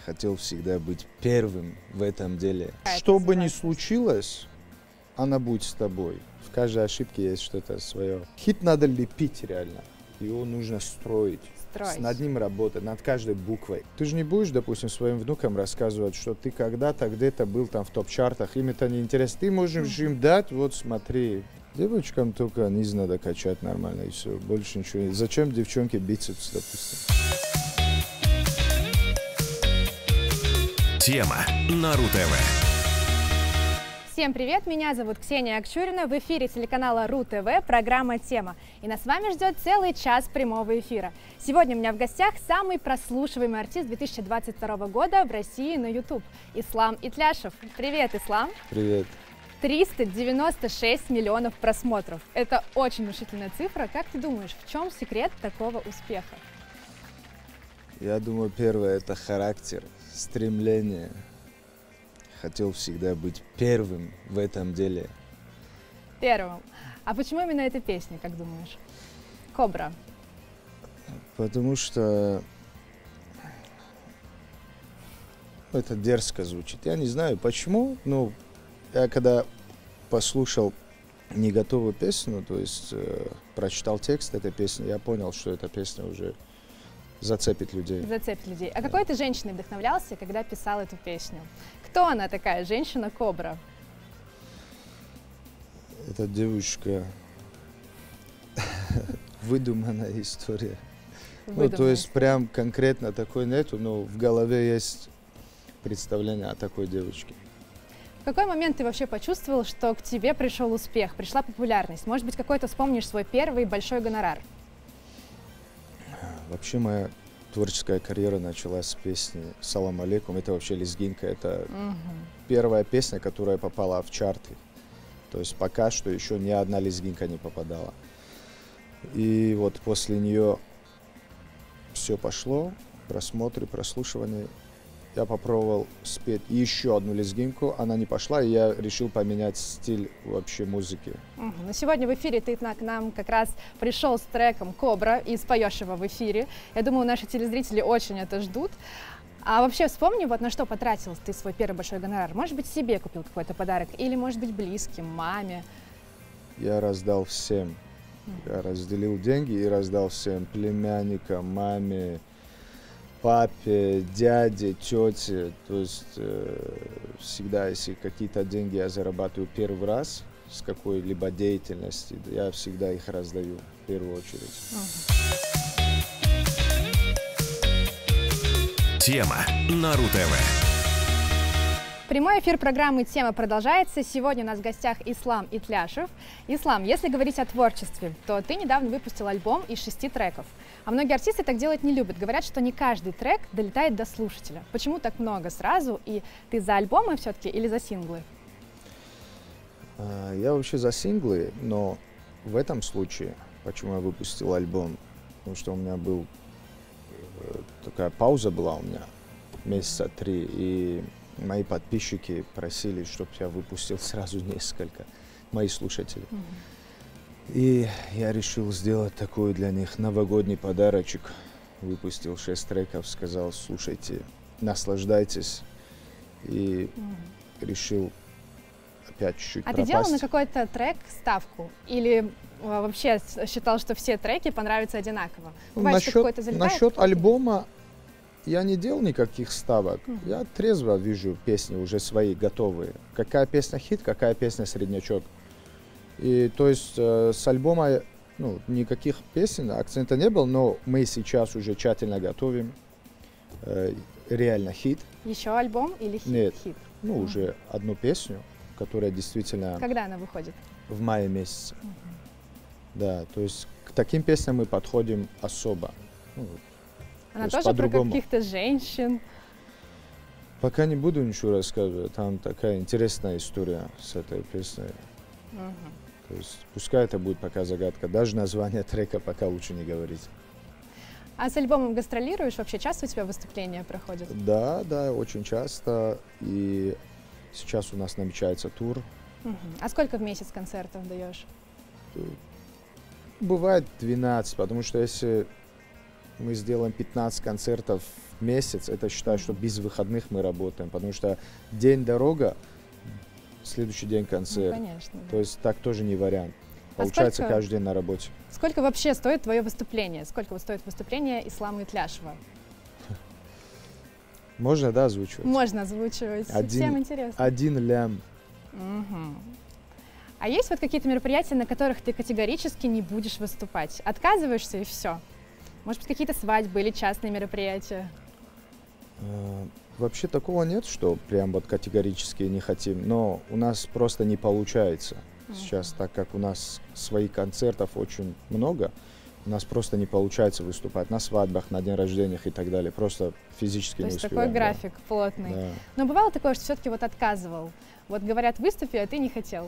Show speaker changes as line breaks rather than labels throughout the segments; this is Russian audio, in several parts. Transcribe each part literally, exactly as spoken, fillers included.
хотел всегда быть первым в этом деле. Что бы ни случилось, она будет с тобой. В каждой ошибке есть что-то свое. Хит надо лепить реально. Его нужно строить. Строить. Над ним работать, над каждой буквой. Ты же не будешь, допустим, своим внукам рассказывать, что ты когда-то где-то был там в топ-чартах, им это не интересно. Ты можешь им дать, вот смотри. Девочкам только низ надо качать нормально и все. Больше ничего. Зачем девчонке бицепс, допустим?
Тема на РУ-ТВ.
Всем привет, меня зовут Ксения Акчурина, в эфире телеканала РУ-ТВ, программа «Тема». И нас с вами ждет целый час прямого эфира. Сегодня у меня в гостях самый прослушиваемый артист две тысячи двадцать второго года в России на YouTube – Ислам Итляшев. Привет, Ислам!
Привет!
триста девяносто шесть миллионов просмотров. Это очень внушительная цифра. Как ты думаешь, в чем секрет такого успеха?
Я думаю, первое – это характер, стремление. Хотел всегда быть первым в этом деле.
Первым. А почему именно эта песня, как думаешь? «Кобра».
Потому что это дерзко звучит. Я не знаю почему, но я когда послушал не готовую песню, то есть э, прочитал текст этой песни, я понял, что эта песня уже зацепит людей.
Зацепит людей. А какой ты женщиной вдохновлялся, когда писал эту песню? Кто она такая, женщина-кобра?
Эта девушка выдуманная история. Ну, то есть прям конкретно такой нету, но в голове есть представление о такой девочке.
В какой момент ты вообще почувствовал, что к тебе пришел успех, пришла популярность? Может быть, какой-то вспомнишь свой первый большой гонорар?
Вообще моя творческая карьера началась с песни «Салам алейкум». Это вообще лезгинка. Это угу. первая песня, которая попала в чарты. То есть пока что еще ни одна лезгинка не попадала. И вот после нее все пошло, просмотры, прослушивания. Я попробовал спеть еще одну лезгинку, она не пошла, и я решил поменять стиль вообще музыки. Угу.
Но сегодня в эфире ты к нам как раз пришел с треком «Кобра» и споешь его в эфире. Я думаю, наши телезрители очень это ждут. А вообще вспомни, вот на что потратил ты свой первый большой гонорар. Может быть, себе купил какой-то подарок, или, может быть, близким, маме?
Я раздал всем. Угу. Я разделил деньги и раздал всем: племянникам, маме, папе, дяде, тете. То есть э, всегда, если какие-то деньги я зарабатываю первый раз с какой-либо деятельности, я всегда их раздаю в первую очередь. Uh-huh.
Тема на РУ-ТВ.
Прямой эфир программы «Тема» продолжается. Сегодня у нас в гостях Ислам Итляшев. Ислам, если говорить о творчестве, то ты недавно выпустил альбом из шести треков. А многие артисты так делать не любят. Говорят, что не каждый трек долетает до слушателя. Почему так много сразу? И ты за альбомы все-таки или за синглы?
Я вообще за синглы, но в этом случае, почему я выпустил альбом, потому что у меня был такая пауза была у меня месяца три, и мои подписчики просили, чтобы я выпустил сразу несколько, мои слушатели. Mm-hmm. И я решил сделать такой для них новогодний подарочек. Выпустил шесть треков, сказал: слушайте, наслаждайтесь. И mm-hmm. решил опять чуть-чуть
А
пропасть.
ты делал на какой-то трек ставку? Или вообще считал, что все треки понравятся одинаково? Бывает,
насчет,
что какой-то залетает,
насчет
какой-то...
альбома я не делал никаких ставок. Mm-hmm. Я трезво вижу песни уже свои, готовые. Какая песня хит, какая песня среднячок. И то есть э, с альбома ну, никаких песен, акцента не было, но мы сейчас уже тщательно готовим э, реально хит.
Еще альбом или хит?
Нет,
хит?
ну mm-hmm. уже одну песню, которая действительно...
Когда она выходит?
В мае месяце.
Mm-hmm.
Да, то есть к таким песням мы подходим особо. Ну,
Она
то
тоже про каких-то женщин?
Пока не буду ничего рассказывать. Там такая интересная история с этой песней. Uh-huh. То есть пускай это будет пока загадка. Даже название трека пока лучше не говорить.
А с альбомом гастролируешь? Вообще часто у тебя выступления проходят?
Да, да, очень часто. И сейчас у нас намечается тур.
Uh-huh. А сколько в месяц концертов даешь?
Бывает двенадцать, потому что если мы сделаем пятнадцать концертов в месяц, это считаю, что без выходных мы работаем, потому что день дорога, следующий день концерт.
Ну, конечно, да.
То есть так тоже не вариант.
А
Получается
сколько,
каждый день на работе.
Сколько вообще стоит твое выступление? Сколько вот стоит выступление Ислама Итляшева?
Можно, да, озвучивать?
Можно озвучивать.
Один,
Всем интересно.
Один лям.
Угу. А есть вот какие-то мероприятия, на которых ты категорически не будешь выступать? Отказываешься и все? Может быть, какие-то свадьбы или частные мероприятия?
Э, Вообще такого нет, что прям вот категорически не хотим, но у нас просто не получается. Сейчас, так как у нас своих концертов очень много, у нас просто не получается выступать на свадьбах, на день рождения и так далее. Просто физически
То
не
есть
успеваем.
такой график
Да.
плотный.
Да.
Но бывало такое, что все-таки вот отказывал? Вот говорят, выступи, а ты не хотел.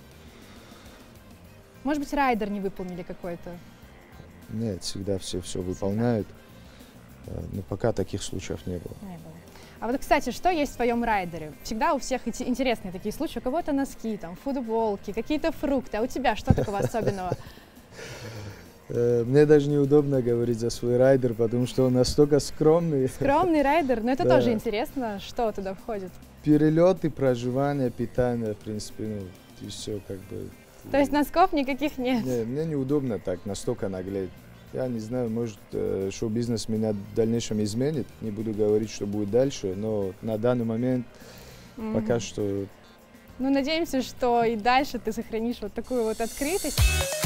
Может быть, райдер не выполнили какой-то?
Нет, всегда все все выполняют. Э, Но пока таких случаев не было.
Не было. А вот, кстати, что есть в твоем райдере? Всегда у всех эти интересные такие случаи. У кого-то носки, там, футболки, какие-то фрукты. А у тебя что такого особенного?
Э, Мне даже неудобно говорить за свой райдер, потому что он настолько скромный.
Скромный райдер, но это
Да.
тоже интересно, что туда входит.
Перелеты, проживание, питание, в принципе, ну, и все как бы.
То есть носков никаких нет?
Не, мне неудобно так настолько наглеть. Я не знаю, может, э, шоу-бизнес меня в дальнейшем изменит. Не буду говорить, что будет дальше, но на данный момент
Мгм.
пока что...
Ну, надеемся, что и дальше ты сохранишь вот такую вот открытость.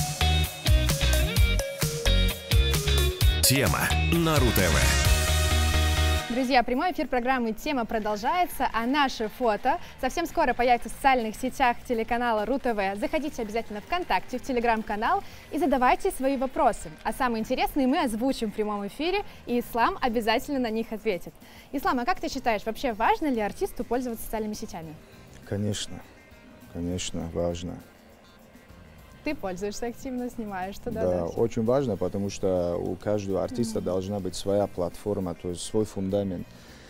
Тема на РУ-ТВ.
Друзья, прямой эфир программы «Тема» продолжается, а наше фото совсем скоро появится в социальных сетях телеканала РУ-ТВ. Заходите обязательно ВКонтакте, в Телеграм-канал и задавайте свои вопросы. А самые интересные мы озвучим в прямом эфире, и Ислам обязательно на них ответит. Ислам, а как ты считаешь, вообще важно ли артисту пользоваться социальными сетями?
Конечно, конечно, важно.
Ты пользуешься активно, снимаешь туда,
Да,
да?
очень важно, потому что у каждого артиста
Мгм.
должна быть своя платформа, то есть свой фундамент,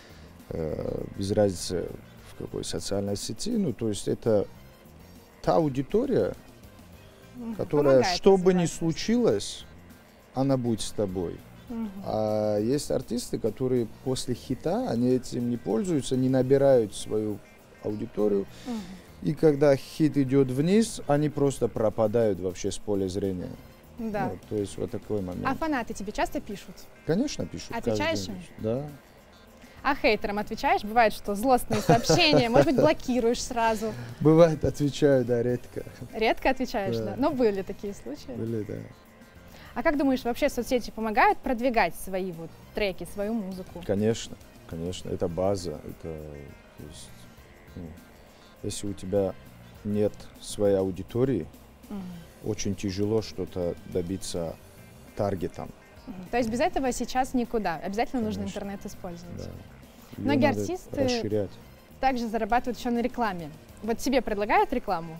э, без разницы в какой социальной сети. Ну, то есть это та аудитория,
Мгм.
которая,
Помогает
что бы ни
развиваться.
случилось, она будет с тобой.
Мгм.
А есть артисты, которые после хита, они этим не пользуются, не набирают свою аудиторию.
Мгм.
И когда хит идет вниз, они просто пропадают вообще с поля зрения.
Да.
Ну, то есть вот такой момент.
А фанаты тебе часто пишут?
Конечно, пишут.
Отвечаешь
каждый
им?
день. Да.
А хейтерам отвечаешь? Бывает, что злостные сообщения, может быть, блокируешь сразу.
Бывает, отвечаю, да, редко.
Редко отвечаешь, да?
Да.
Но были такие случаи.
Были, да.
А как думаешь, вообще соцсети помогают продвигать свои вот треки, свою музыку?
Конечно, конечно, это база. Это, то есть, ну, если у тебя нет своей аудитории,
Мгм.
очень тяжело что-то добиться таргетом.
Мгм. То есть без этого сейчас никуда. Обязательно нужно
Конечно.
интернет использовать.
Да. Её
Многие
надо
артисты-
расширять.
Также зарабатывают еще на рекламе. Вот тебе предлагают рекламу?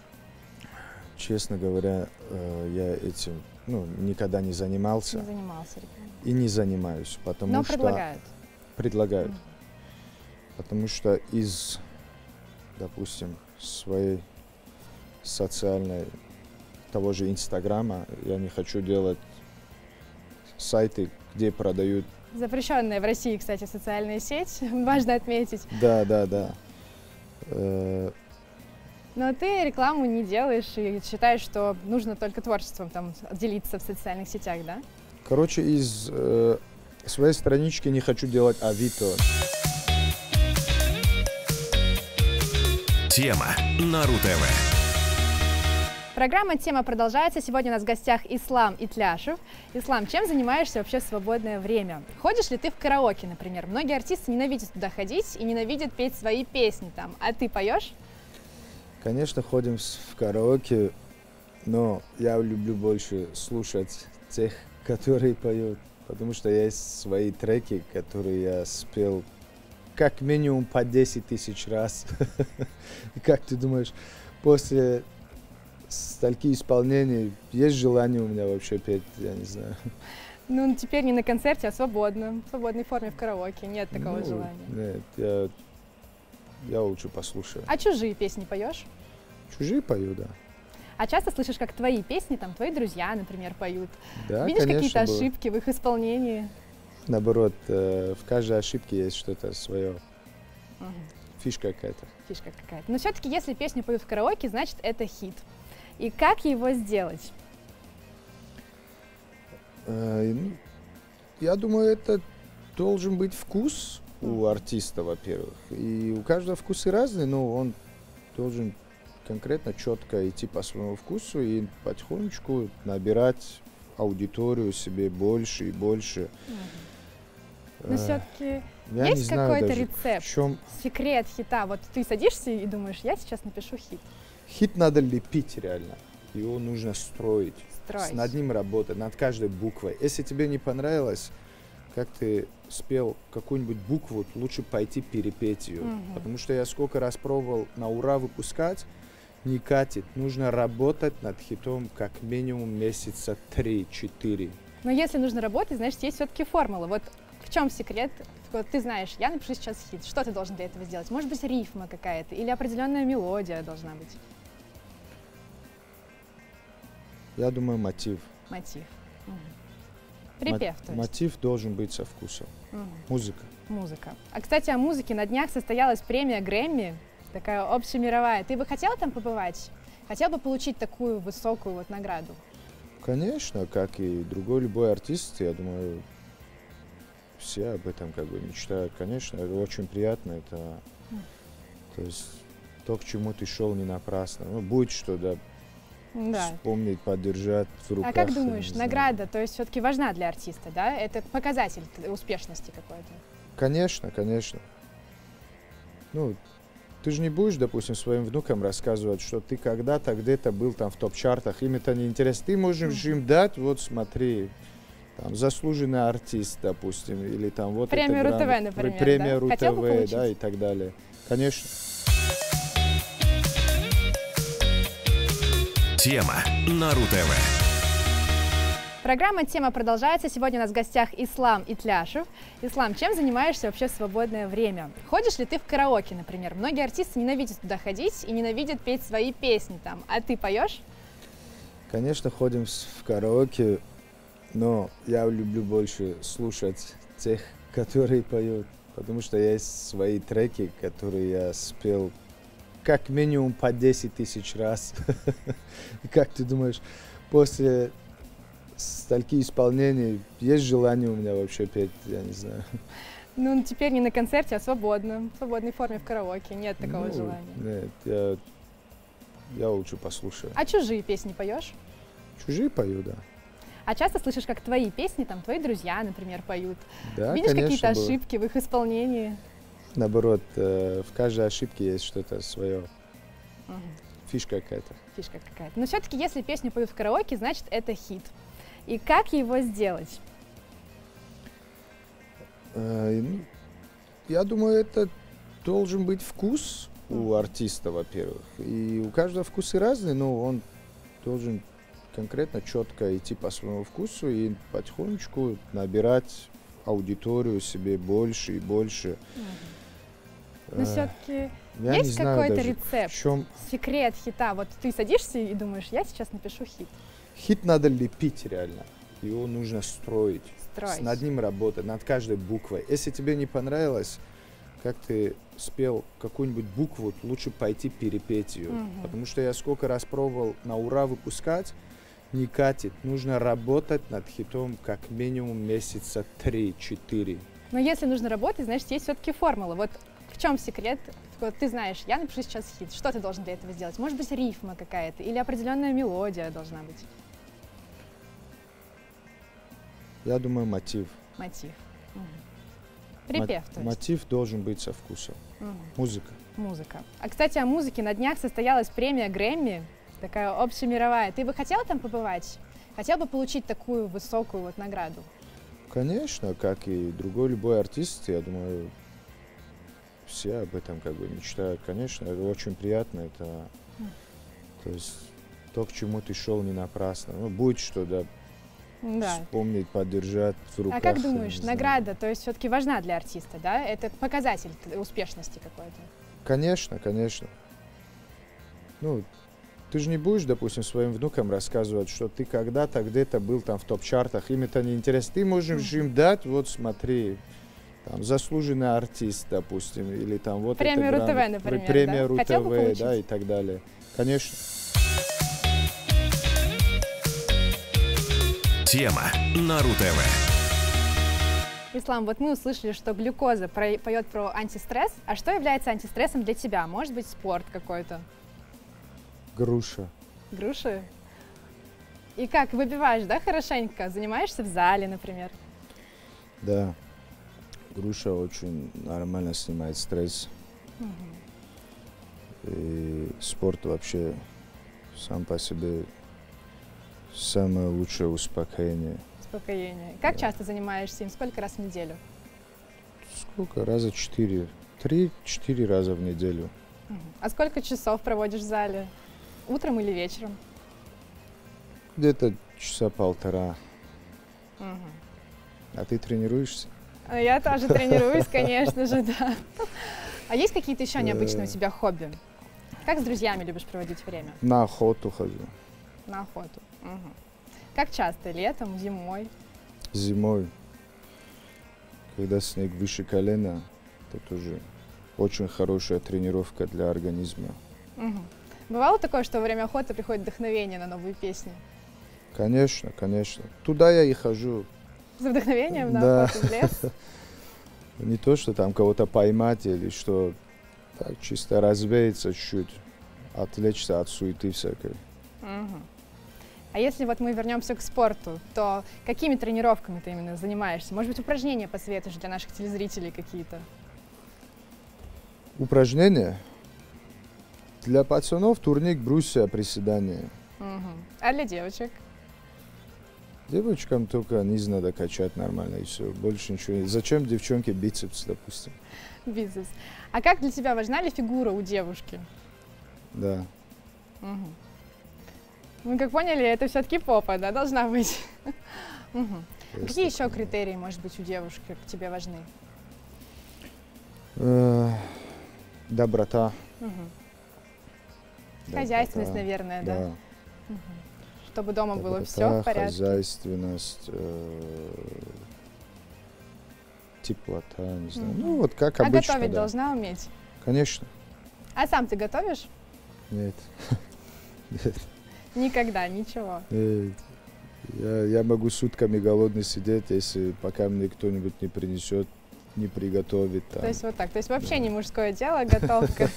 Честно говоря, э, я этим ну, никогда не занимался
Не занимался рекламой.
и не занимаюсь, потому
Но
что
предлагают.
предлагают.
Мгм.
Потому что из, допустим, своей социальной, того же Инстаграма, я не хочу делать сайты, где продают.
Запрещенная в России, кстати, социальная сеть, важно отметить.
Да, да, да. Э,
Но ты рекламу не делаешь и считаешь, что нужно только творчеством там делиться в социальных сетях, да?
Короче, из э, своей странички не хочу делать Авито.
Тема на РУ-ТВ.
Программа «Тема» продолжается. Сегодня у нас в гостях Ислам Итляшев. Ислам, чем занимаешься вообще в свободное время? Ходишь ли ты в караоке, например? Многие артисты ненавидят туда ходить и ненавидят петь свои песни там. А ты поешь?
Конечно, ходим с- в караоке, но я люблю больше слушать тех, которые поют, потому что есть свои треки, которые я спел как минимум по десять тысяч раз. И как ты думаешь, после стольки исполнений есть желание у меня вообще петь, я не знаю.
Ну, теперь не на концерте, а свободно. В свободной форме в караоке. Нет такого
Ну,
желания.
Нет, я, я лучше послушаю.
А чужие песни поешь?
Чужие пою, да.
А часто слышишь, как твои песни, там, твои друзья, например, поют?
Да,
Видишь
конечно,
какие-то
было.
ошибки в их исполнении?
Наоборот, э, в каждой ошибке есть что-то свое,
Мгм.
фишка какая-то.
Фишка какая-то. Но все-таки, если песню поют в караоке, значит, это хит. И как его сделать?
Э, и, ну, я думаю, это должен быть вкус у
Мгм.
артиста, во-первых. И у каждого вкусы разные, но он должен конкретно, четко идти по своему вкусу и потихонечку набирать аудиторию себе больше и больше.
Но
Э,
все-таки
я не
есть
знаю
какой-то
даже,
рецепт,
в чем
секрет хита? Вот ты садишься и думаешь, я сейчас напишу хит.
хит надо лепить реально. Его нужно строить.
Строить.
С- над ним работать, над каждой буквой. Если тебе не понравилось, как ты спел какую-нибудь букву, лучше пойти перепеть ее.
Мгм.
Потому что я сколько раз пробовал на ура выпускать, не катит. Нужно работать над хитом как минимум месяца три-четыре.
Но если нужно работать, значит, есть все-таки формула. Вот в чем секрет? Вот ты знаешь, я напишу сейчас хит. Что ты должен для этого сделать? Может быть, рифма какая-то или определенная мелодия должна быть,
Я думаю, мотив.
мотив. Мгм. Припев,
Мо-
то есть.
Мотив должен быть со вкусом.
Мгм.
Музыка.
Музыка. А, кстати, о музыке. На днях состоялась премия Грэмми, такая общемировая. Ты бы хотел там побывать? Хотел бы получить такую высокую вот награду?
Конечно, как и другой любой артист, я думаю, все об этом как бы мечтают. Конечно, это очень приятно. Это,
Мгм.
то есть, то, к чему ты шел, не напрасно. Ну, будет что, да,
Да.
вспомнить, поддержать в руках.
А как
я
думаешь,
не знаю.
награда, то есть все-таки важна для артиста, да? Это показатель т- успешности какой-то.
Конечно, конечно. Ну, ты же не будешь, допустим, своим внукам рассказывать, что ты когда-то где-то был там в топ-чартах, им это не интересно. Ты можешь
Мгм.
им дать, вот смотри, там, заслуженный артист, допустим, или там вот
Премию
это
РУ-ТВ,
грамот-
например,
премия
да? Хотел бы
РУ-ТВ, да,
получить?
и так далее. Конечно.
Тема на РУ-ТВ.
Программа «Тема» продолжается. Сегодня у нас в гостях Ислам Итляшев. Ислам, чем занимаешься вообще в свободное время? Ходишь ли ты в караоке, например? Многие артисты ненавидят туда ходить и ненавидят петь свои песни там. А ты поешь?
Конечно, ходим с- в караоке, но я люблю больше слушать тех, которые поют, потому что есть свои треки, которые я спел как минимум по десять тысяч раз. И как ты думаешь, после стольки исполнений есть желание у меня вообще петь, я не знаю.
Ну, теперь не на концерте, а свободно. В свободной форме в караоке. Нет такого
Ну,
желания.
Нет, я, я лучше послушаю.
А чужие песни поешь?
Чужие пою, да.
А часто слышишь, как твои песни, там, твои друзья, например, поют?
Да,
Видишь
конечно,
какие-то
было.
ошибки в их исполнении?
Наоборот, э, в каждой ошибке есть что-то свое,
Мгм.
фишка какая-то.
Фишка какая-то. Но все-таки, если песню поют в караоке, значит, это хит. И как его сделать?
Э, и, ну, я думаю, это должен быть вкус у
Мгм.
артиста, во-первых. И у каждого вкусы разные, но он должен конкретно, четко идти по своему вкусу и потихонечку набирать аудиторию себе больше и больше.
Но
Э,
все-таки
я не
есть
знаю
какой-то
даже,
рецепт,
в чем
секрет хита? Вот ты садишься и думаешь, я сейчас напишу хит.
хит надо лепить реально. Его нужно строить.
Строить.
С- над ним работать, над каждой буквой. Если тебе не понравилось, как ты спел какую-нибудь букву, лучше пойти перепеть ее.
Мгм.
Потому что я сколько раз пробовал на ура выпускать, не катит. Нужно работать над хитом как минимум месяца три-четыре.
Но если нужно работать, значит, есть все-таки формула. Вот в чем секрет? Вот ты знаешь, я напишу сейчас хит. Что ты должен для этого сделать? Может быть, рифма какая-то или определенная мелодия должна быть,
Я думаю, мотив.
мотив. Мгм.
Мо-
Припев, то есть.
Мотив должен быть со вкусом.
Мгм.
Музыка.
Музыка. А, кстати, о музыке. На днях состоялась премия Грэмми, такая общемировая. Ты бы хотел там побывать? Хотел бы получить такую высокую вот награду?
Конечно, как и другой любой артист, я думаю, все об этом как бы мечтают. Конечно, это очень приятно. Это,
Мгм.
то есть, то, к чему ты шел, не напрасно. Ну, будет что, да,
Да.
вспомнить, поддержать в руках.
А как
я
думаешь,
не знаю.
награда, то есть все-таки важна для артиста, да? Это показатель т- успешности какой-то.
Конечно, конечно. Ну, ты же не будешь, допустим, своим внукам рассказывать, что ты когда-то где-то был там в топ-чартах, им это не интересно. Ты можешь им дать, вот смотри, там, заслуженный артист, допустим, или там вот
премию
это
РУ-ТВ, например,
премия
да?
РУ-ТВ, да, и так далее. Конечно.
Тема на РУ-ТВ.
Ислам, вот мы услышали, что глюкоза про- поет про антистресс. А что является антистрессом для тебя? Может быть, спорт какой-то?
Груша.
Груши? И как, выпиваешь, да, хорошенько? Занимаешься в зале, например?
Да. Груша очень нормально снимает стресс.
Угу.
И спорт вообще сам по себе самое лучшее успокоение.
Успокоение. Как
Да.
часто занимаешься им? Сколько раз в неделю?
Сколько? Раза четыре. Три-четыре раза в неделю.
Мгм. А сколько часов проводишь в зале? Утром или вечером?
Где-то часа полтора.
Мгм.
А ты тренируешься?
А Я тоже тренируюсь, конечно же, да. А есть какие-то еще необычные у
Э.
тебя хобби? Как с друзьями любишь проводить время?
На охоту хожу.
На охоту. Мгм. Как часто? Летом, зимой?
Зимой, когда снег выше колена, это тоже очень хорошая тренировка для организма.
Мгм. Бывало такое, что во время охоты приходит вдохновение на новые песни?
Конечно, конечно. Туда я и хожу.
За вдохновением на
Да.
охоту в лес?
Не то, что там кого-то поймать или что. Так, чисто развеяться чуть-чуть, отвлечься от суеты всякой.
Мгм. А если вот мы вернемся к спорту, то какими тренировками ты именно занимаешься? Может быть, упражнения посоветуешь для наших телезрителей какие-то?
Упражнения. Для пацанов турник, брусья, приседания.
Мгм. А для девочек?
Девочкам только низ надо качать нормально и все. Больше ничего. Зачем девчонке бицепс, допустим?
Бизнес. А как для тебя важна ли фигура у девушки?
Да.
Мгм. Мы как поняли, это все-таки попа, да, должна быть. Мгм. А
есть
Какие еще
такое.
критерии, может быть, у девушки тебе важны?
Э, Доброта.
Мгм.
доброта,
Хозяйственность, наверное, да?
Да.
Мгм. Чтобы дома было
Доброта,
все в порядке.
хозяйственность, э, теплота, не знаю.
Мгм.
Ну вот как
А
обычно.
готовить
да.
должна уметь?
Конечно.
А сам ты готовишь?
Нет. Нет.
Никогда, ничего.
Нет. Я, я могу сутками голодный сидеть, если пока мне кто-нибудь не принесет, не приготовит. Там.
То есть вот так. То есть вообще
Да.
не мужское дело, готовка.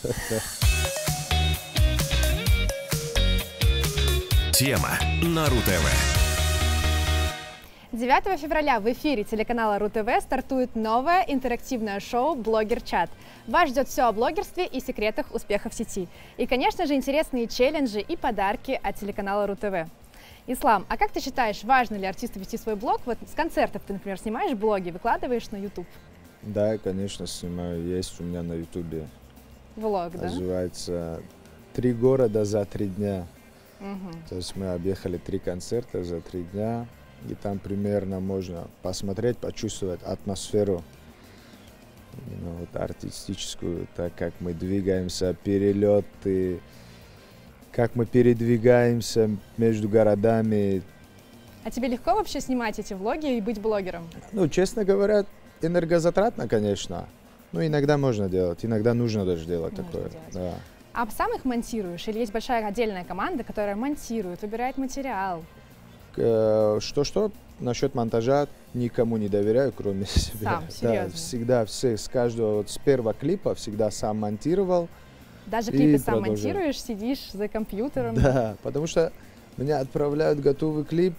Тема на РУ-ТВ.
девятого февраля в эфире телеканала РУ-ТВ стартует новое интерактивное шоу «Блогер-чат». Вас ждет все о блогерстве и секретах успеха в сети. И, конечно же, интересные челленджи и подарки от телеканала РУ-ТВ. Ислам, а как ты считаешь, важно ли артисту вести свой блог? Вот с концертов ты, например, снимаешь блоги, выкладываешь на YouTube.
Да, конечно, снимаю. Есть у меня на Ютубе.
Влог, да?
Называется «Три города за три дня».
Мгм.
То есть мы объехали три концерта за три дня. И там примерно можно посмотреть, почувствовать атмосферу, именно вот артистическую, так как мы двигаемся, перелеты, как мы передвигаемся между городами.
А тебе легко вообще снимать эти влоги и быть блогером?
Ну, честно говоря, энергозатратно, конечно. Но иногда можно делать, иногда нужно даже делать
Нужно
такое.
делать.
Да.
А сам их монтируешь? Или есть большая отдельная команда, которая монтирует, выбирает материал?
Э, Что-что? Насчет монтажа никому не доверяю, кроме себя.
Сам,
Да,
серьезно?
всегда, все, с каждого, вот с первого клипа всегда сам монтировал.
Даже
И
клипы сам
продолжаю.
монтируешь, сидишь за компьютером?
Да, потому что меня отправляют готовый клип,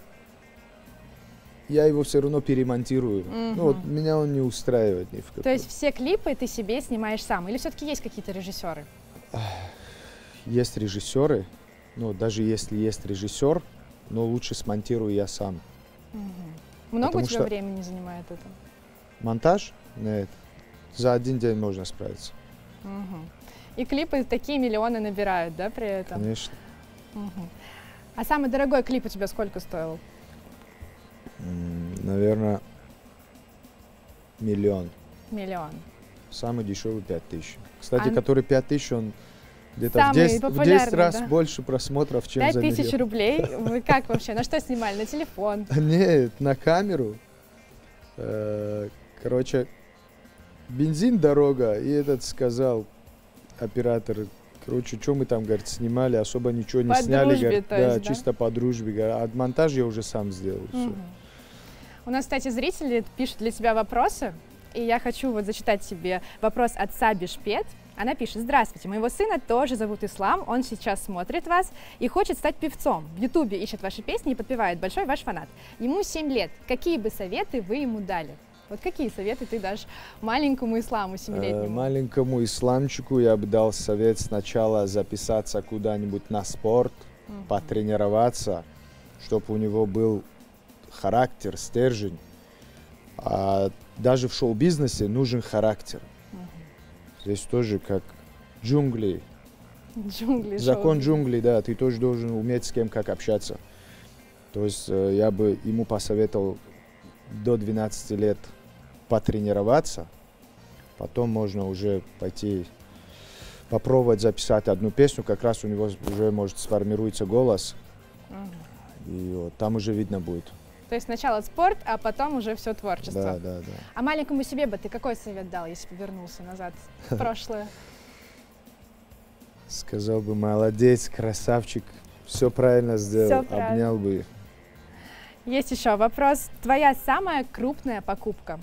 я его все равно перемонтирую.
Мгм.
Ну, вот меня он не устраивает ни в каком.
То есть все клипы ты себе снимаешь сам? Или все-таки есть какие-то режиссеры?
Есть режиссеры, ну, даже если есть режиссер, но лучше смонтирую я сам.
Много
Потому
у тебя
что-
времени занимает это?
Монтаж? Нет. За один день можно справиться.
Мгм. И клипы такие миллионы набирают, да, при этом?
Конечно.
Мгм. А самый дорогой клип у тебя сколько стоил?
Наверное, миллион.
Миллион.
Самый дешевый пять тысяч. Кстати,
А-
который пять тысяч, он Где-то в
Самый
десять, в
популярный,
десять раз
да?
больше просмотров, чем
Пять
за
тысяч
миллион.
рублей. Вы как вообще? На что снимали? На телефон?
Нет, на камеру. Э, Короче, бензин дорога, и этот сказал, оператор, короче, что мы там, говорит, снимали, особо ничего не
По
сняли.
дружбе,
говорит,
то
да,
есть, да?
чисто по дружбе. говорит, А монтаж я уже сам сделал. всё.
Мгм. У нас, кстати, зрители пишут для тебя вопросы, и я хочу вот зачитать тебе вопрос от Саби Шпет. Она пишет: здравствуйте, моего сына тоже зовут Ислам, он сейчас смотрит вас и хочет стать певцом. В Ютубе ищет ваши песни и подпевает, большой ваш фанат. Ему семь лет. Какие бы советы вы ему дали? Вот какие советы ты дашь маленькому Исламу
Э,
семилетнему?
Маленькому исламчику я бы дал совет сначала записаться куда-нибудь на спорт,
Мгм.
потренироваться, чтобы у него был характер, стержень. А даже в шоу-бизнесе нужен характер.
Мгм.
Здесь тоже как джунгли.
Джунгли,
Закон
шоу.
джунглей, да, ты тоже должен уметь с кем как общаться. То есть э, я бы ему посоветовал до двенадцати лет потренироваться, потом можно уже пойти попробовать записать одну песню, как раз у него уже может сформируется голос,
Мгм.
и вот, там уже видно будет.
То есть сначала спорт, а потом уже все творчество.
Да, да, да.
А маленькому себе бы ты какой совет дал, если бы вернулся назад в прошлое?
Сказал бы, молодец, красавчик, все правильно сделал,
Всё правильно.
обнял бы.
Есть еще вопрос. Твоя самая крупная покупка?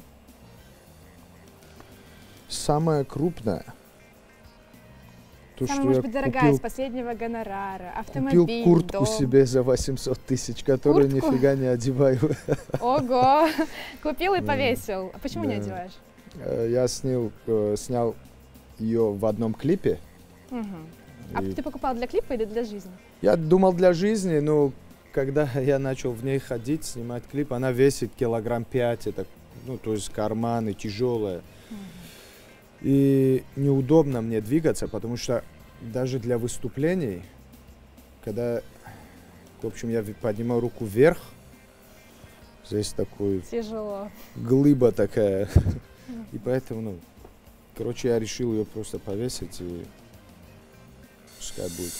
Самая крупная. То,
Самая,
что
может
я
быть, дорогая,
купил,
из последнего гонорара,
купил
автомобиль,
куртку
дом.
себе за восемьсот тысяч, которую
Куртку?
нифига не одеваю.
Ого! Купил и
Да.
повесил. А почему не
Да.
одеваешь?
Э, Я снял, э, снял ее в одном клипе.
Мгм. А
И
ты покупал для клипа или для жизни?
Я думал для жизни, но когда я начал в ней ходить, снимать клип, она весит килограмм пять, это, ну, то есть карманы тяжелые. И неудобно мне двигаться, потому что даже для выступлений, когда, в общем, я поднимаю руку вверх, здесь такой
Тяжело.
глыба такая, и поэтому, ну, короче, я решил ее просто повесить и пускай будет.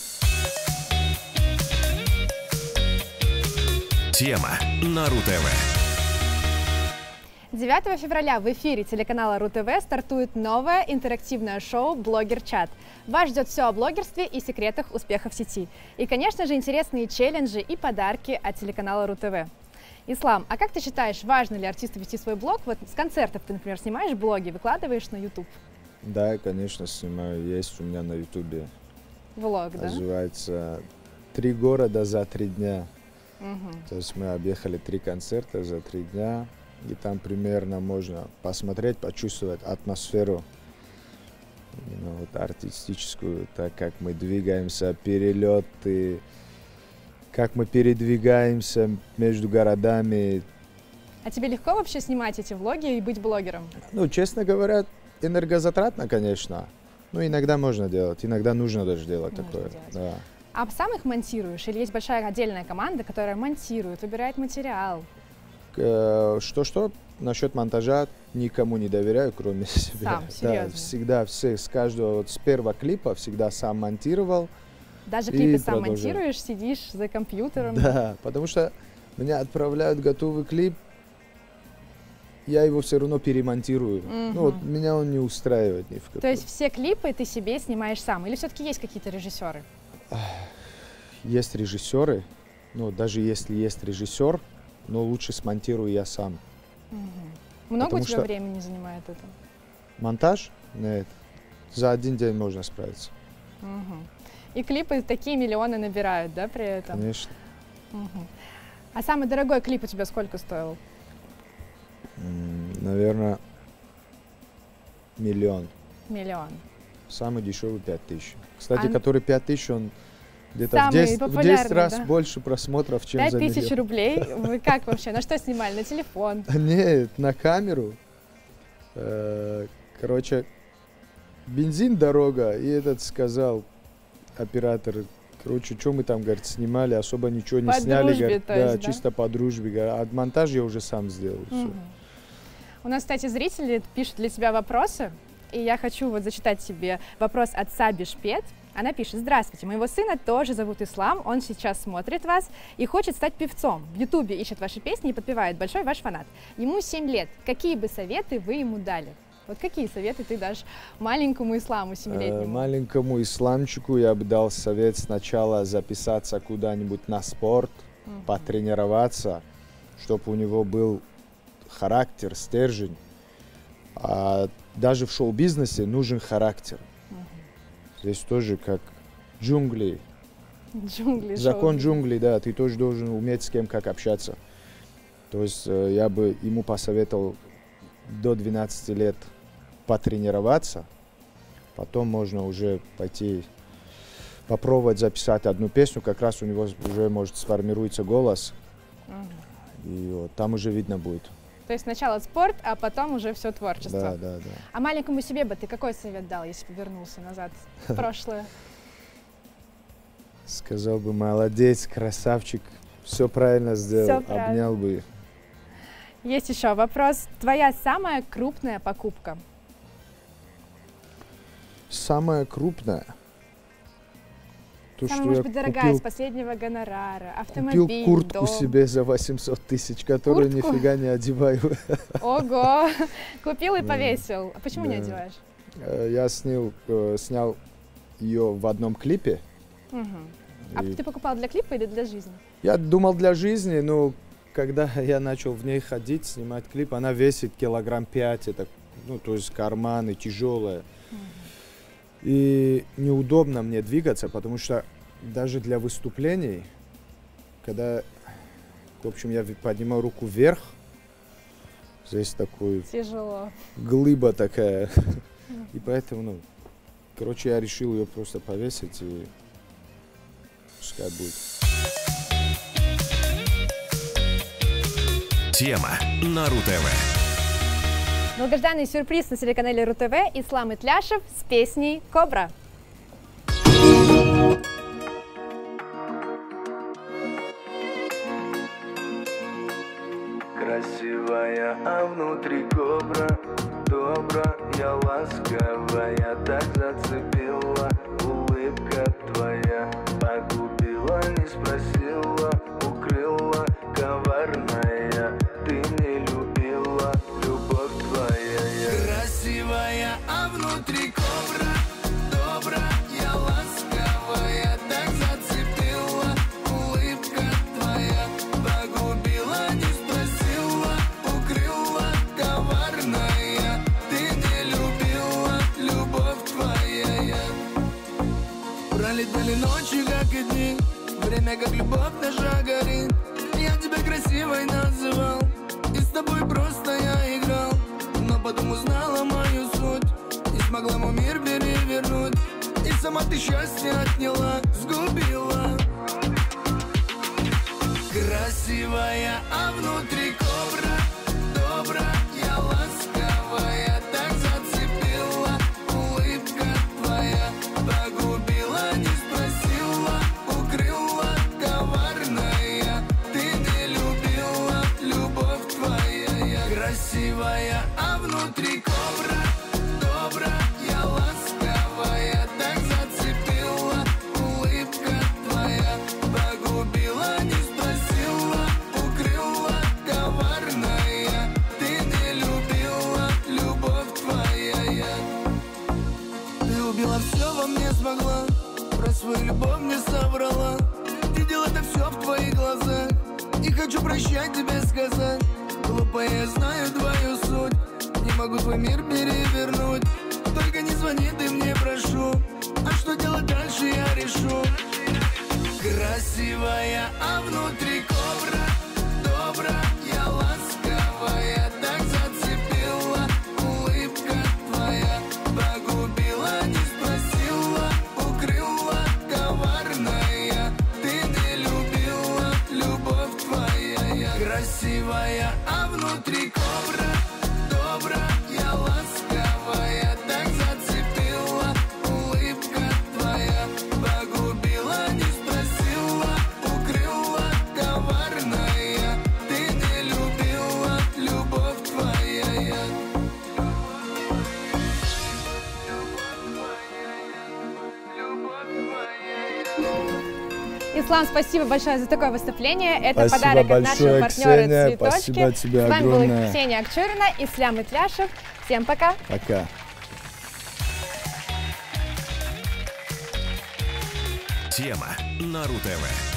Тема на РУ-ТВ.
девятого февраля в эфире телеканала РУ-ТВ стартует новое интерактивное шоу «Блогер-чат». Вас ждет все о блогерстве и секретах успеха в сети. И, конечно же, интересные челленджи и подарки от телеканала РУ-ТВ. Ислам, а как ты считаешь, важно ли артисту вести свой блог? Вот с концертов ты, например, снимаешь блоги, выкладываешь на YouTube.
Да, я, конечно, снимаю. Есть у меня на ютубе.
Влог, да?
Называется «Три города за три дня».
Мгм.
То есть мы объехали три концерта за три дня. И там примерно можно посмотреть, почувствовать атмосферу именно вот артистическую, так как мы двигаемся, перелеты, как мы передвигаемся между городами.
А тебе легко вообще снимать эти влоги и быть блогером?
Ну, честно говоря, энергозатратно, конечно. Но иногда можно делать, иногда нужно даже делать
Нужно
такое.
делать.
Да.
А сам их монтируешь? Или есть большая отдельная команда, которая монтирует, выбирает материал?
Э, Что-что? Насчет монтажа никому не доверяю, кроме себя.
Сам,
Да,
серьезно?
всегда, все, с каждого, вот с первого клипа всегда сам монтировал.
Даже
И
клипы сам
продолжаю.
монтируешь, сидишь за компьютером?
Да, потому что меня отправляют готовый клип, я его все равно перемонтирую.
Мгм.
Ну, вот меня он не устраивает ни в каком.
То есть все клипы ты себе снимаешь сам? Или все-таки есть какие-то режиссеры?
Есть режиссеры, ну, даже если есть режиссер, но лучше смонтирую я сам.
Много
Потому
у тебя
что-
времени занимает это?
Монтаж? Нет. За один день можно справиться.
Мгм. И клипы такие миллионы набирают, да, при этом?
Конечно.
Мгм. А самый дорогой клип у тебя сколько стоил?
Наверное, миллион.
Миллион.
Самый дешевый пять тысяч. Кстати,
А-
который пять тысяч, он где-то в
Самый
десять, в
популярный,
десять раз
да?
больше просмотров, чем
Пять
за
тысяч
миллион.
рублей? Вы как вообще? На что снимали? На телефон?
Нет, на камеру. Э, Короче, бензин дорога, и этот сказал, оператор, короче, что мы там, говорит, снимали, особо ничего не
По
сняли.
дружбе,
говорит,
то
да,
есть, да?
чисто по дружбе. говорит, А монтаж я уже сам сделал. всё.
Мгм. У нас, кстати, зрители пишут для тебя вопросы, и я хочу вот зачитать тебе вопрос от Саби Шпет. Она пишет: здравствуйте, моего сына тоже зовут Ислам, он сейчас смотрит вас и хочет стать певцом. В Ютубе ищет ваши песни и подпевает, большой ваш фанат. Ему семь лет. Какие бы советы вы ему дали? Вот какие советы ты дашь маленькому Исламу семилетнему?
Э, маленькому Исламчику я бы дал совет сначала записаться куда-нибудь на спорт, угу. потренироваться, чтобы у него был характер, стержень. А даже в шоу-бизнесе нужен характер. Угу. Здесь тоже как джунгли.
Джунгли,
закон джунглей, да, ты тоже должен уметь с кем как общаться. То есть э, я бы ему посоветовал до двенадцати лет потренироваться, потом можно уже пойти попробовать записать одну песню, как раз у него уже может сформируется голос, угу. и вот, там уже видно будет.
То есть сначала спорт, а потом уже все творчество.
Да, да, да.
А маленькому себе бы ты какой совет дал, если бы вернулся назад в прошлое?
Сказал бы: молодец, красавчик, все правильно сделал,
Всё
обнял бы.
Есть еще вопрос. Твоя самая крупная покупка?
Самая крупная? То,
самая,
что
может
я
быть, дорогая,
купил,
с последнего гонорара, автомобиль,
купил куртку
дом.
себе за восемьсот тысяч, которую куртку? Нифига не одеваю.
Ого! Купил и повесил. А почему да. не одеваешь?
Я снял, снял ее в одном клипе.
Угу. А и... ты покупал для клипа или для жизни?
Я думал для жизни, но когда я начал в ней ходить, снимать клип, она весит килограмм пять, это, ну, то есть карманы тяжелые. Mm-hmm. И неудобно мне двигаться, потому что даже для выступлений, когда, в общем, я поднимаю руку вверх, здесь такой...
Тяжело.
Глыба такая. Mm-hmm. И поэтому, ну, короче, я решил ее просто повесить, и пускай будет.
Тема на РУ-ТВ.
Долгожданный сюрприз на телеканале РУ-ТВ. Ислам Итляшев с песней «Кобра».
Красивая, а внутри кобра, добрая, ласковая, так зацепила улыбка твоя, погубила, не спросила, укрыла, коварная, ты не любила, любовь твоя. Красивая, а внутри кобра, добрая, ласковая, так зацепила улыбка твоя, погубила, не спросила, укрыла, коварная, ты не любила, любовь твоя. Пролетели ночи, как и дни, время, как любовь наша горит. Я тебя красивой называл, и с тобой просто я играл, но потом узнала мою суть, не смогла мой мир перевернуть, и сама ты счастье отняла, сгубила. Красивая, а внутри кобра, добрая, ласковая, так зацепила улыбка твоя, погубила, не спросила, укрыла, коварная, ты не любила, любовь твоя. Красивая, а внутри кобра, добрая, ласковая, так зацепила улыбка твоя, погубила, не спросила, укрыла, коварная, ты не любила, любовь твоя. Ты убила все во мне, смогла, про свою любовь мне соврала, видел это все в твоих глазах, не хочу прощать тебе сказать, глупая, я знаю твою суть, не могу твой мир перевернуть, только не звони ты мне, прошу, а что делать дальше я решу. Красивая, а внутри кобра, добрая, ласковая, так зацепила улыбка твоя, погубила, не спросила, укрыла, коварная, ты не любила, любовь твоя. Красивая, а внутри кобра, добрая, ласковая, так зацепила улыбка твоя, погубила, не спросила, укрыла, коварная.
Ислам, спасибо большое за такое выступление. Это
Спасибо
подарок от
большое,
нашего партнера
Ксения.
«Цветочки».
Спасибо тебе
С вами
огромное.
была Ксения Акчурина, Ислам Итляшев. Всем пока.
Пока.
Тема на РУ-ТВ.